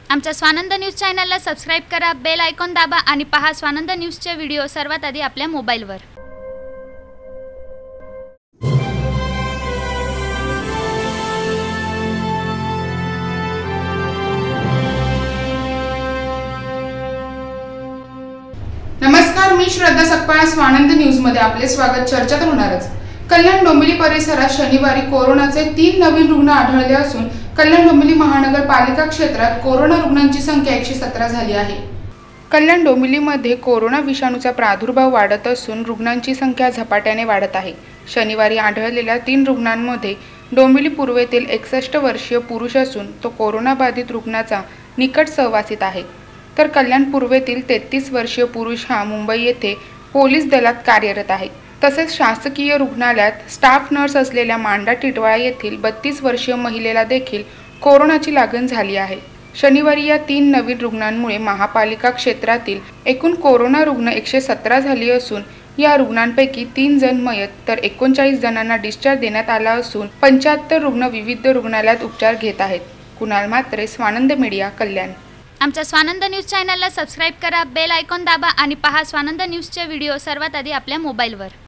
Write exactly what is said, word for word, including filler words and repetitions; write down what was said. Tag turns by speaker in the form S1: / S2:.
S1: आमच्या स्वानंद न्यूज चॅनलला सबस्क्राइब करा, बेल आयकॉन दाबा आणि पहा स्वानंद न्यूजचे व्हिडिओ सर्वात आधी आपल्या मोबाईलवर।
S2: नमस्कार, मी श्रद्धा सकपाळ, स्वानंद न्यूज मध्ये आपले स्वागत। चर्चा तर होणारच। कल्याण डोंबिवली परिसरात शनिवारी कोरोनाचे तीन नवीन रुग्ण आढळले असून कल्याण डोंबिवली महानगरपालिका क्षेत्रात कोरोना रुग्णांची संख्या एकशे सतरा झाली आहे। कल्याण डोंबिवलीमध्ये कोरोना विषाणूचा प्रादुर्भाव वाढत असून रुग्णांची संख्या झपाट्याने वाढत आहे। शनिवारी आढळलेल्या तीन रुग्णांमध्ये डोंबिवली पूर्वेतील एकसष्ट वर्षीय पुरुष असून तो कोरोना बाधित रुग्णाचा निकट सहवासित आहे, तर कल्याण पूर्वेतील तेहतीस वर्षीय पुरुष हा मुंबई येथे पोलीस दलात कार्यरत आहे। तसेच शासकीय रुग्णालयात स्टाफ नर्स असलेल्या मांडा टिटवाळा येथील बत्तीस वर्षीय महिलेला देखील कोरोनाची लागण झाली आहे। शनिवारी या तीन नवीन रुग्णांमुळे महापालिका क्षेत्रातील एकूण कोरोना रुग्ण एकशे सतरा झाली असून या रुग्णांपैकी तीन जण मयत तर एकोणचाळीस जणांना डिस्चार्ज देण्यात आला असून पंच्याहत्तर रुग्ण विविध रुग्णालयात उपचार घेत आहेत। कुणाल म्हात्रे, स्वानंद मीडिया, कल्याण।
S1: आमच्या स्वानंद न्यूज चॅनलला सबस्क्राइब करा, बेल आयकॉन दाबा आणि पहा स्वानंद न्यूजचे व्हिडिओ सर्वात आधी आपल्या मोबाईलवर।